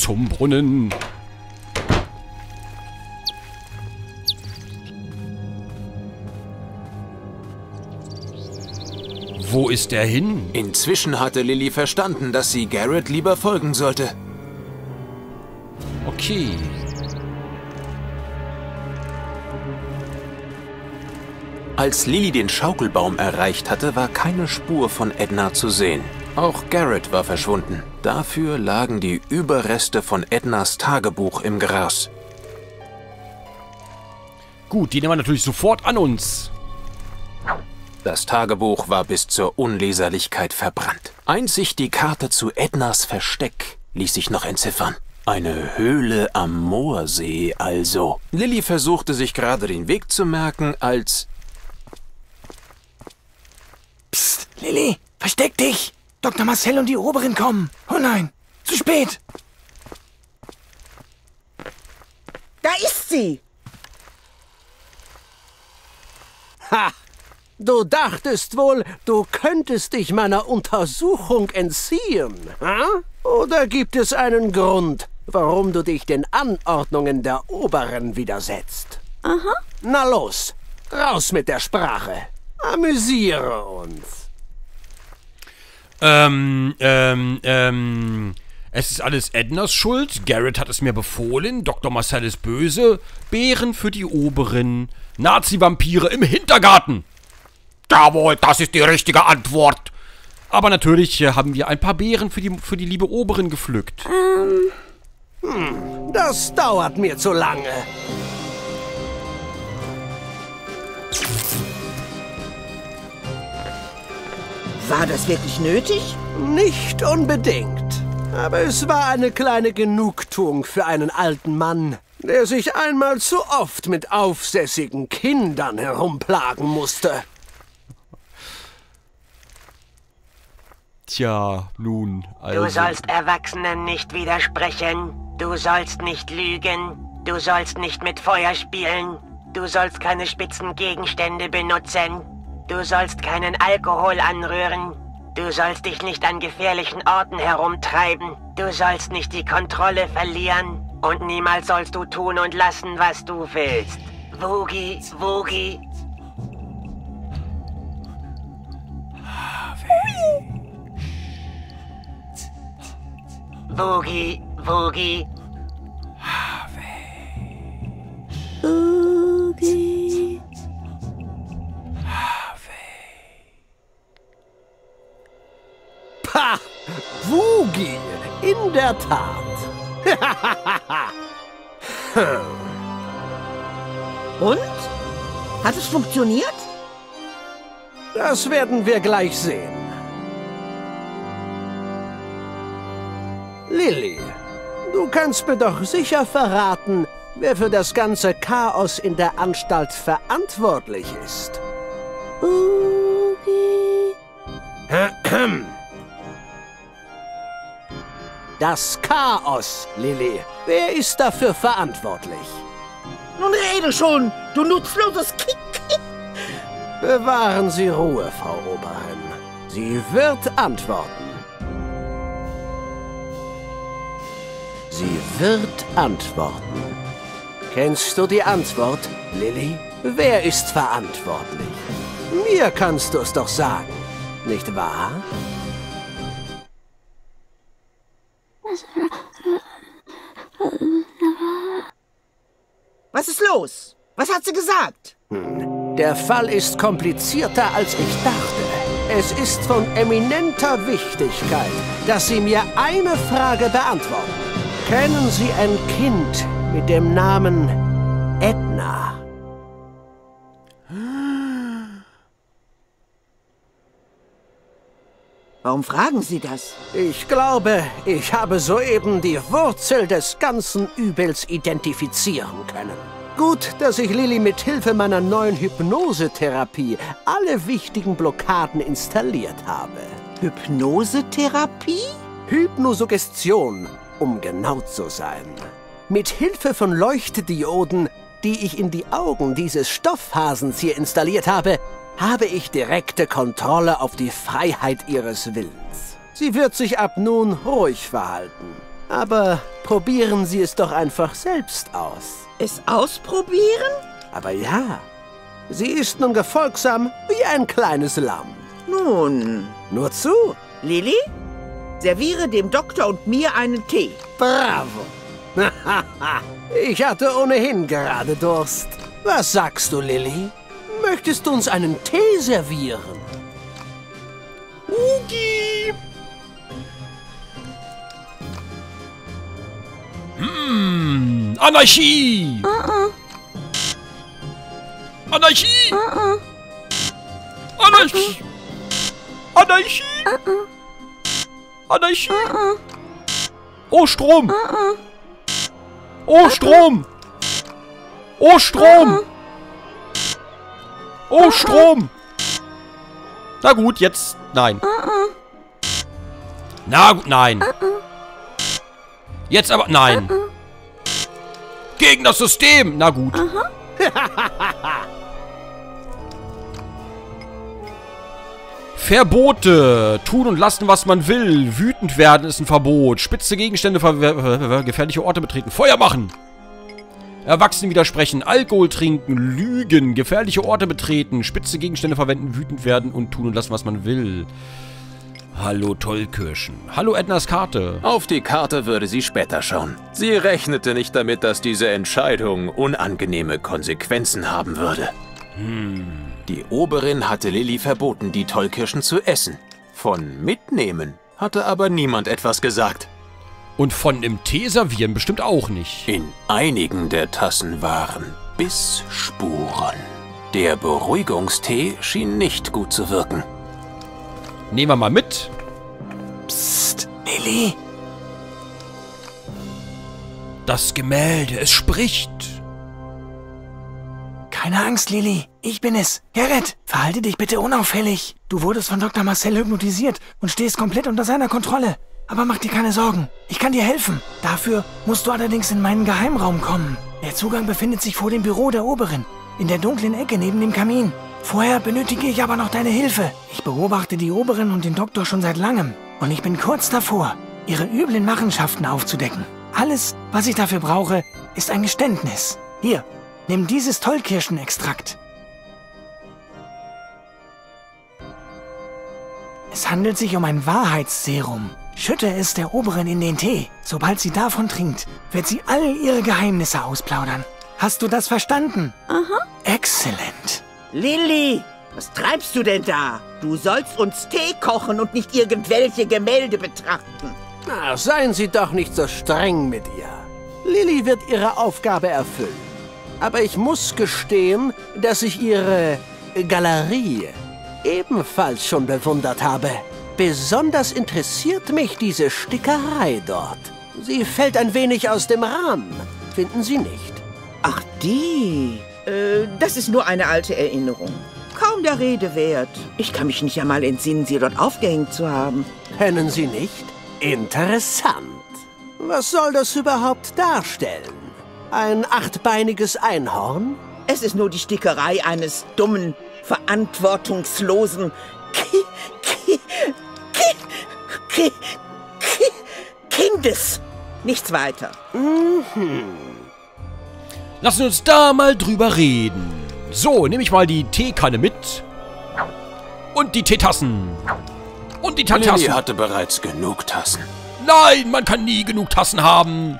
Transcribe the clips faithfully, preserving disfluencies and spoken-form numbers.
zum Brunnen. Wo ist er hin? Inzwischen hatte Lily verstanden, dass sie Garrett lieber folgen sollte. Okay. Als Lily den Schaukelbaum erreicht hatte, war keine Spur von Edna zu sehen. Auch Garrett war verschwunden. Dafür lagen die Überreste von Ednas Tagebuch im Gras. Gut, die nehmen wir natürlich sofort an uns. Das Tagebuch war bis zur Unleserlichkeit verbrannt. Einzig die Karte zu Ednas Versteck ließ sich noch entziffern. Eine Höhle am Moorsee also. Lily versuchte sich gerade den Weg zu merken, als... Psst, Lily, versteck dich! Doktor Marcel und die Oberin kommen. Oh nein, zu spät! Da ist sie! Ha! Du dachtest wohl, du könntest dich meiner Untersuchung entziehen, ha? Oder gibt es einen Grund, warum du dich den Anordnungen der Oberen widersetzt? Aha. Na los, raus mit der Sprache. Amüsiere uns. Ähm, ähm, ähm... Es ist alles Ednas Schuld. Garrett hat es mir befohlen. Doktor Marcel ist böse. Beeren für die Oberin. Nazi-Vampire im Hintergarten. Jawohl, das ist die richtige Antwort. Aber natürlich äh, haben wir ein paar Beeren für die, für die liebe Oberin gepflückt. Ähm... Hm, das dauert mir zu lange. War das wirklich nötig? Nicht unbedingt. Aber es war eine kleine Genugtuung für einen alten Mann, der sich einmal zu oft mit aufsässigen Kindern herumplagen musste. Tja, nun, also... Du sollst Erwachsenen nicht widersprechen. Du sollst nicht lügen. Du sollst nicht mit Feuer spielen. Du sollst keine spitzen Gegenstände benutzen. Du sollst keinen Alkohol anrühren. Du sollst dich nicht an gefährlichen Orten herumtreiben. Du sollst nicht die Kontrolle verlieren. Und niemals sollst du tun und lassen, was du willst. Woogie, Woogie. Woogie, Woogie. Boogie. Pah! Woogie! In der Tat! Und? Hat es funktioniert? Das werden wir gleich sehen. Lily, du kannst mir doch sicher verraten, wer für das ganze Chaos in der Anstalt verantwortlich ist. Boogie. Das Chaos, Lily. Wer ist dafür verantwortlich? Nun rede schon, du nutzloses Kick. Bewahren Sie Ruhe, Frau Oberin. Sie wird antworten. Sie wird antworten. Kennst du die Antwort, Lily? Wer ist verantwortlich? Mir kannst du es doch sagen, nicht wahr? Was ist los? Was hat sie gesagt? Hm. Der Fall ist komplizierter, als ich dachte. Es ist von eminenter Wichtigkeit, dass Sie mir eine Frage beantworten. Kennen Sie ein Kind mit dem Namen Edna? Warum fragen Sie das? Ich glaube, ich habe soeben die Wurzel des ganzen Übels identifizieren können. Gut, dass ich Lily mit Hilfe meiner neuen Hypnosetherapie alle wichtigen Blockaden installiert habe. Hypnosetherapie? Hypnosuggestion, um genau zu sein. Mit Hilfe von Leuchtdioden, die ich in die Augen dieses Stoffhasens hier installiert habe, habe ich direkte Kontrolle auf die Freiheit ihres Willens. Sie wird sich ab nun ruhig verhalten. Aber probieren Sie es doch einfach selbst aus. Es ausprobieren? Aber ja, sie ist nun gefolgsam wie ein kleines Lamm. Nun, Nur zu. Lilly, serviere dem Doktor und mir einen Tee. Bravo. Ich hatte ohnehin gerade Durst. Was sagst du, Lilly? Möchtest du uns einen Tee servieren? Ugi! Hm, Anarchie! Uh-uh. Anarchie! Uh-uh. Anarchie! Anarchie! Uh-uh. Anarchie! Uh-uh. Oh, Strom! Uh-uh. Oh, Strom! Oh, Strom! Oh, Strom! Na gut, jetzt nein. Uh-uh. Na gut, nein. Uh-uh. Jetzt aber nein. Uh-uh. Gegen das System. Na gut. Aha. Verbote. Tun und lassen, was man will. Wütend werden ist ein Verbot. Spitze Gegenstände, ver gefährliche Orte betreten. Feuer machen. Erwachsenen widersprechen. Alkohol trinken. Lügen. Gefährliche Orte betreten. Spitze Gegenstände verwenden. Wütend werden und tun und lassen, was man will. Hallo Tollkirschen. Hallo Ednas Karte. Auf die Karte würde sie später schauen. Sie rechnete nicht damit, dass diese Entscheidung unangenehme Konsequenzen haben würde. Hm. Die Oberin hatte Lilly verboten, die Tollkirschen zu essen. Von mitnehmen hatte aber niemand etwas gesagt. Und von im Tee servieren bestimmt auch nicht. In einigen der Tassen waren Bissspuren. Der Beruhigungstee schien nicht gut zu wirken. Nehmen wir mal mit. Psst, Lilly. Das Gemälde, es spricht. Keine Angst, Lilly. Ich bin es. Gerrit, verhalte dich bitte unauffällig. Du wurdest von Doktor Marcel hypnotisiert und stehst komplett unter seiner Kontrolle. Aber mach dir keine Sorgen. Ich kann dir helfen. Dafür musst du allerdings in meinen Geheimraum kommen. Der Zugang befindet sich vor dem Büro der Oberin. In der dunklen Ecke neben dem Kamin. Vorher benötige ich aber noch deine Hilfe. Ich beobachte die Oberin und den Doktor schon seit langem. Und ich bin kurz davor, ihre üblen Machenschaften aufzudecken. Alles, was ich dafür brauche, ist ein Geständnis. Hier, nimm dieses Tollkirschenextrakt. Es handelt sich um ein Wahrheitsserum. Schütte es der Oberin in den Tee. Sobald sie davon trinkt, wird sie all ihre Geheimnisse ausplaudern. Hast du das verstanden? Aha. Exzellent. Lilly, was treibst du denn da? Du sollst uns Tee kochen und nicht irgendwelche Gemälde betrachten. Na, seien Sie doch nicht so streng mit ihr. Lilly wird ihre Aufgabe erfüllen. Aber ich muss gestehen, dass ich ihre Galerie ebenfalls schon bewundert habe. Besonders interessiert mich diese Stickerei dort. Sie fällt ein wenig aus dem Rahmen, finden Sie nicht? Ach, die. Äh, das ist nur eine alte Erinnerung. Kaum der Rede wert. Ich kann mich nicht einmal entsinnen, sie dort aufgehängt zu haben. Kennen Sie nicht? Interessant. Was soll das überhaupt darstellen? Ein achtbeiniges Einhorn? Es ist nur die Stickerei eines dummen, verantwortungslosen Ki Ki Ki Ki Ki Kindes. Nichts weiter. Mhm. Lassen wir uns da mal drüber reden. So, nehme ich mal die Teekanne mit. Und die Teetassen. Und die Lilly Tassen. hatte bereits genug Tassen. Nein, man kann nie genug Tassen haben.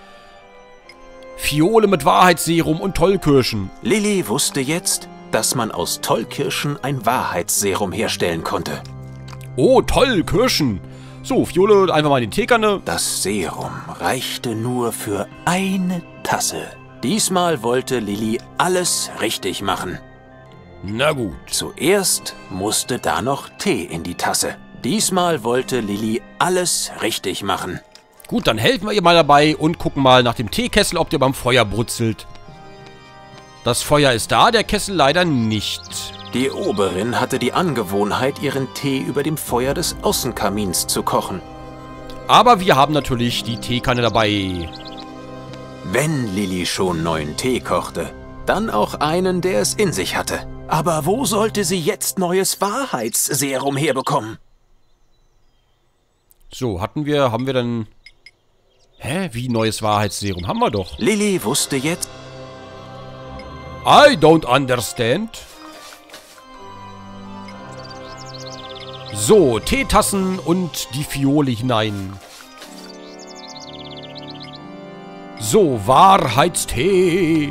Fiole mit Wahrheitsserum und Tollkirschen. Lilly wusste jetzt, dass man aus Tollkirschen ein Wahrheitsserum herstellen konnte. Oh, Tollkirschen. So, Fiole, einfach mal in die Teekanne. Das Serum reichte nur für eine Tasse. Diesmal wollte Lilly alles richtig machen. Na gut. Zuerst musste da noch Tee in die Tasse. Diesmal wollte Lilly alles richtig machen. Gut, dann helfen wir ihr mal dabei und gucken mal nach dem Teekessel, ob der beim Feuer brutzelt. Das Feuer ist da, der Kessel leider nicht. Die Oberin hatte die Angewohnheit, ihren Tee über dem Feuer des Außenkamins zu kochen. Aber wir haben natürlich die Teekanne dabei. Wenn Lilly schon neuen Tee kochte, dann auch einen, der es in sich hatte. Aber wo sollte sie jetzt neues Wahrheitsserum herbekommen? So, hatten wir, haben wir dann... Hä? Wie neues Wahrheitsserum? Haben wir doch. Lily wusste jetzt... I don't understand. So, Teetassen und die Fiole hinein. So, Wahrheitstee.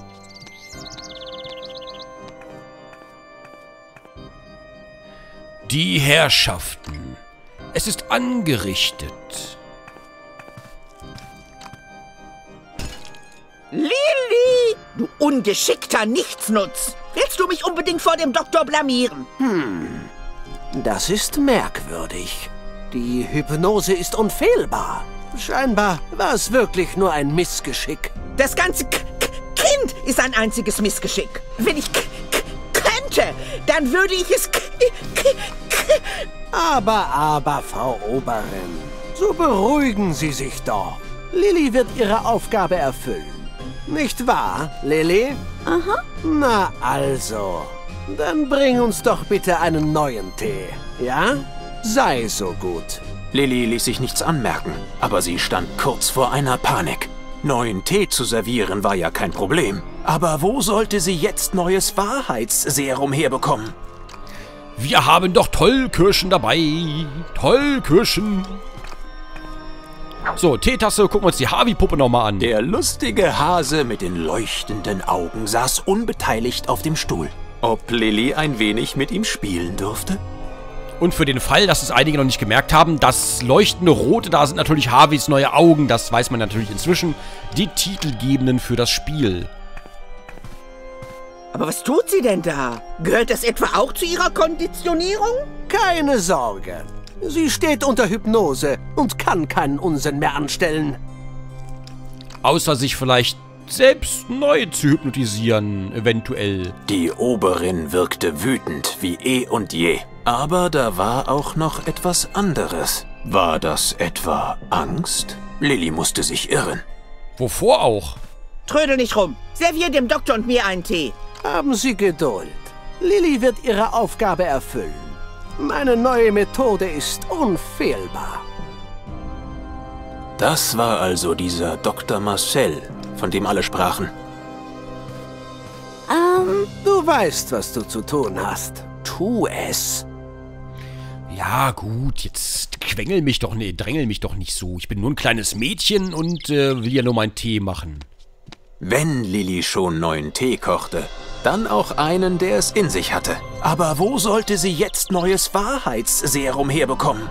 Die Herrschaften. Es ist angerichtet. Lili, du ungeschickter Nichtsnutz. Willst du mich unbedingt vor dem Doktor blamieren? Hm, das ist merkwürdig. Die Hypnose ist unfehlbar. Scheinbar war es wirklich nur ein Missgeschick. Das ganze K K Kind ist ein einziges Missgeschick. Wenn ich K K könnte, dann würde ich es... K K K Aber, aber, Frau Oberin, so beruhigen Sie sich doch. Lily wird ihre Aufgabe erfüllen. Nicht wahr, Lily? Aha. Na also, dann bring uns doch bitte einen neuen Tee, ja? Sei so gut. Lily ließ sich nichts anmerken, aber sie stand kurz vor einer Panik. Neuen Tee zu servieren war ja kein Problem. Aber wo sollte sie jetzt neues Wahrheitsserum herbekommen? Wir haben doch Tollkirschen dabei. Tollkirschen. So, Teetasse, gucken wir uns die Harvey-Puppe nochmal an. Der lustige Hase mit den leuchtenden Augen saß unbeteiligt auf dem Stuhl. Ob Lily ein wenig mit ihm spielen durfte? Und für den Fall, dass es einige noch nicht gemerkt haben, das leuchtende Rote, da sind natürlich Harveys neue Augen. Das weiß man natürlich inzwischen. Die Titelgebenden für das Spiel. Aber was tut sie denn da? Gehört das etwa auch zu ihrer Konditionierung? Keine Sorge. Sie steht unter Hypnose und kann keinen Unsinn mehr anstellen. Außer sich vielleicht selbst neu zu hypnotisieren, eventuell. Die Oberin wirkte wütend wie eh und je. Aber da war auch noch etwas anderes. War das etwa Angst? Lily musste sich irren. Wovor auch? Trödel nicht rum. Servier dem Doktor und mir einen Tee. Haben Sie Geduld. Lily wird ihre Aufgabe erfüllen. Meine neue Methode ist unfehlbar. Das war also dieser Doktor Marcel, von dem alle sprachen. Ähm, du weißt, was du zu tun hast. Tu es. Ja, gut, jetzt quengel mich doch, nee, drängel mich doch nicht so. Ich bin nur ein kleines Mädchen und äh, will ja nur meinen Tee machen. Wenn Lily schon neuen Tee kochte, dann auch einen, der es in sich hatte. Aber wo sollte sie jetzt neues Wahrheitsserum herbekommen?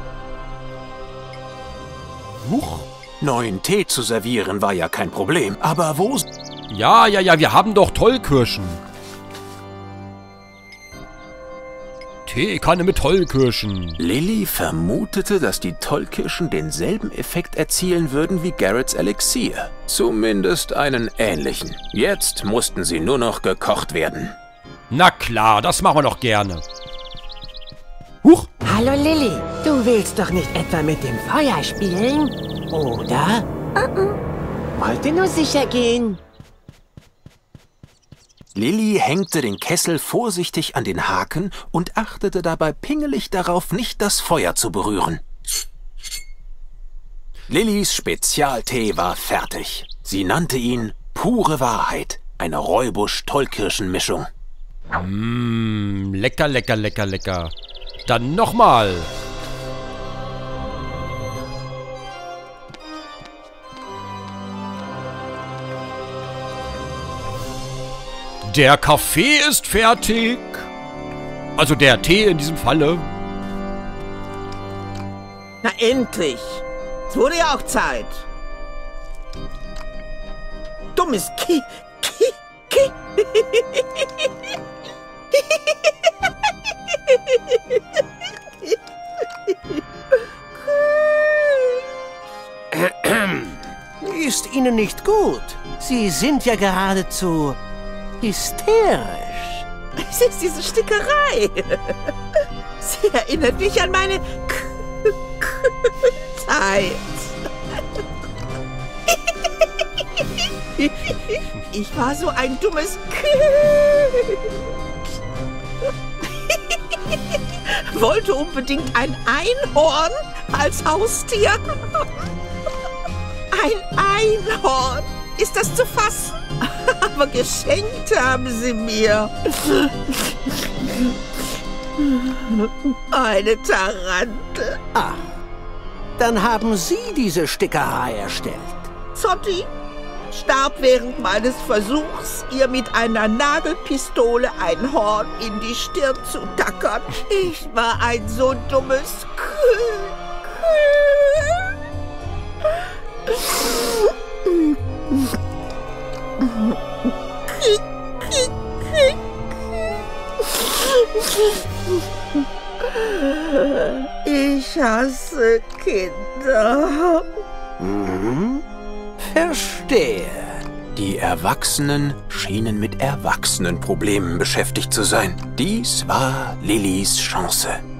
Huch. Neuen Tee zu servieren war ja kein Problem. Aber wo... Ja, ja, ja, wir haben doch Tollkirschen. Teekanne mit Tollkirschen. Lily vermutete, dass die Tollkirschen denselben Effekt erzielen würden wie Garretts Elixier. Zumindest einen ähnlichen. Jetzt mussten sie nur noch gekocht werden. Na klar, das machen wir doch gerne. Huch. Hallo Lily, du willst doch nicht etwa mit dem Feuer spielen, oder? Uh-uh. Wollte nur sicher gehen. Lily hängte den Kessel vorsichtig an den Haken und achtete dabei pingelig darauf, nicht das Feuer zu berühren. Lillys Spezialtee war fertig. Sie nannte ihn Pure Wahrheit, eine Räubusch-Tollkirschen-Mischung. Mmm, lecker, lecker, lecker, lecker. Dann nochmal. Der Kaffee ist fertig. Also der Tee in diesem Falle. Na endlich. Es wurde ja auch Zeit. Dummes Ki... Ki... Ki... Ist Ihnen nicht gut? Sie sind ja geradezu hysterisch. Es ist diese Stickerei. Sie erinnert mich an meine K K Zeit. Ich war so ein dummes K wollte unbedingt ein Einhorn als Haustier haben. Ein Einhorn. Ist das zu fassen? Aber geschenkt haben sie mir eine Tarantel. Ah, dann haben Sie diese Stickerei erstellt. Zotti starb während meines Versuchs, ihr mit einer Nagelpistole ein Horn in die Stirn zu tackern. Ich war ein so dummes Kühl. Ich hasse Kinder. Mhm. Verstehe. Die Erwachsenen schienen mit Erwachsenenproblemen beschäftigt zu sein. Dies war Lillys Chance.